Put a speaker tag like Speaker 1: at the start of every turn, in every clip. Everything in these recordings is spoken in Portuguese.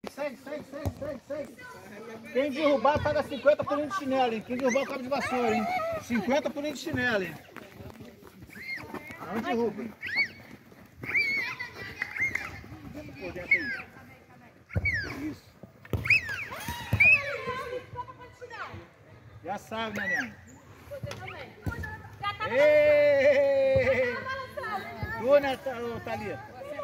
Speaker 1: Segue. Quem derrubar paga 50 por de chinelo, hein? Quem derrubar o cabo de vassoura, hein? 50 por de chinelo, hein? Não derruba. Por dentro aí. Isso. Já sabe, né, Nena? Ei! Tu, né, Thalita?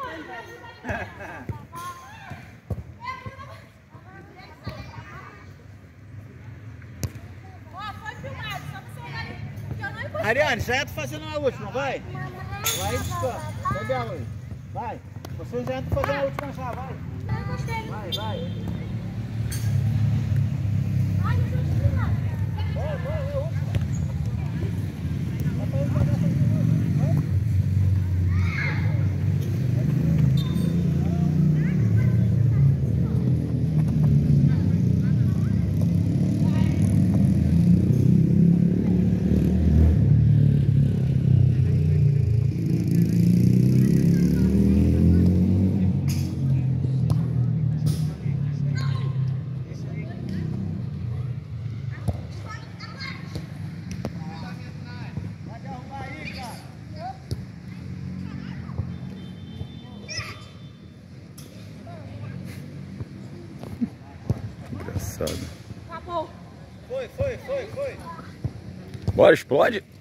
Speaker 1: Ariane, já entra fazendo a última, vai? Vai, descansa. Pega ela aí. Vai. Você já entra fazendo a última já, vai. Vai.
Speaker 2: Engraçado.
Speaker 1: Acabou. Foi.
Speaker 2: Bora, explode.